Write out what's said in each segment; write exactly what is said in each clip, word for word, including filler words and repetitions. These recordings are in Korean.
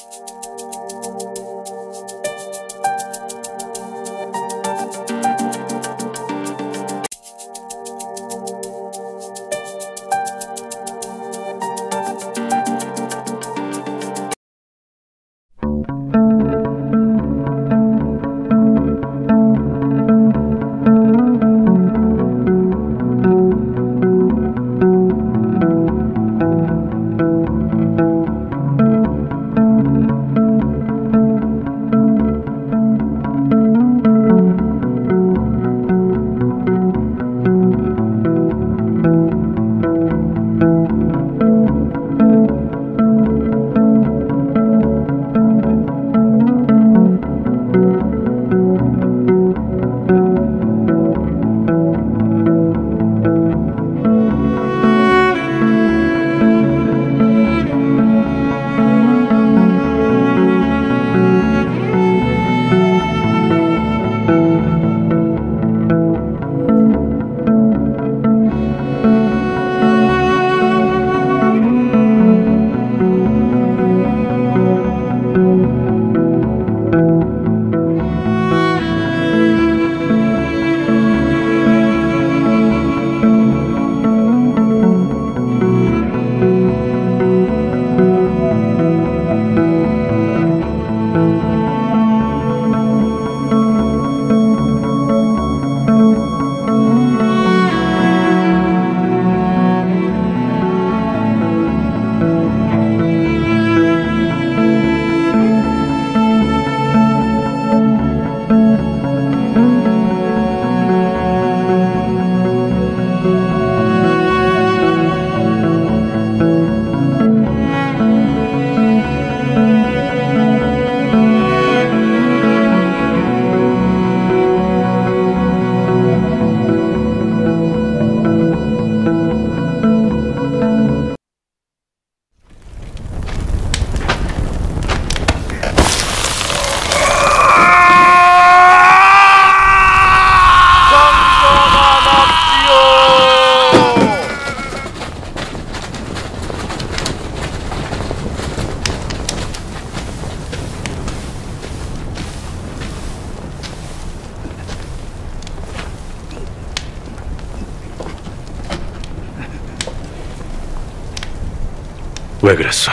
왜 그랬어?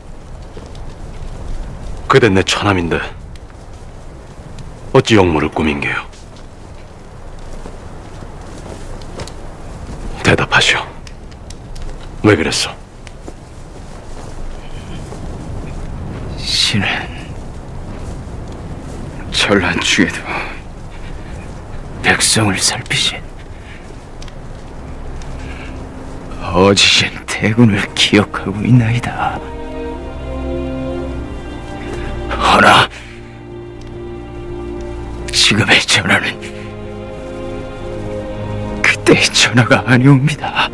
그댄 내 처남인데 어찌 역모를 꾸민 게요? 대답하시오. 왜 그랬어? 신은 전란 중에도 백성을 살피신 어지신 대군을 기억하고 있나이다. 허나 지금의 전하는 그때의 전하가 아니옵니다.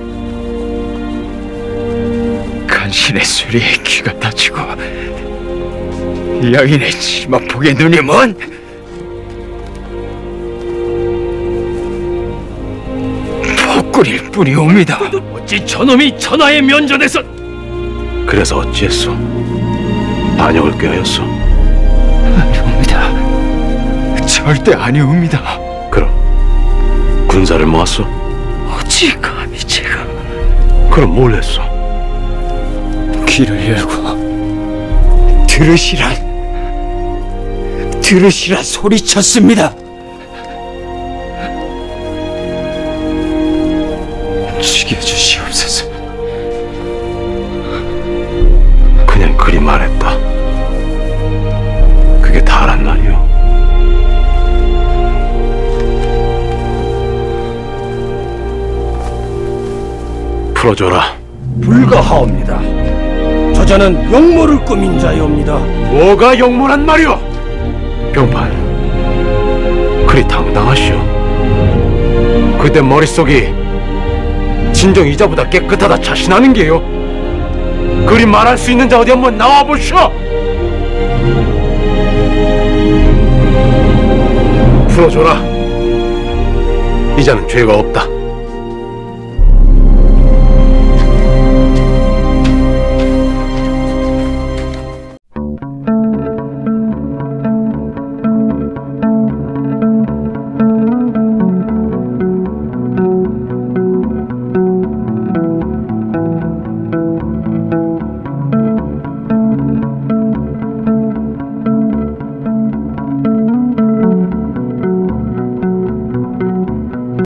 간신의 소리에 귀가 다치고 여인의 치마폭에 눈이 먼 폭군일 뿐이옵니다. 어찌 저놈이 전하의 면전에서... 그래서 어찌했어? 반역을 꾀하였어? 아니옵니다. 절대 아니옵니다. 그럼 군사를 모았어? 어찌 감히 제가... 그럼 뭘 했어? 귀를 열고 들으시란 들으시란 소리쳤습니다. 죽여주시옵소서. 그냥 그리 말했다. 그게 다란 말이오. 풀어줘라. 불가하옵니다. 저자는 역모를 꾸민 자이옵니다. 뭐가 역모란 말이오? 병판, 그리 당당하시오. 그때 머릿속이 진정 이자보다 깨끗하다 자신하는 게요. 그리 말할 수 있는 자 어디 한번 나와보시오. 풀어줘라. 이자는 죄가 없다.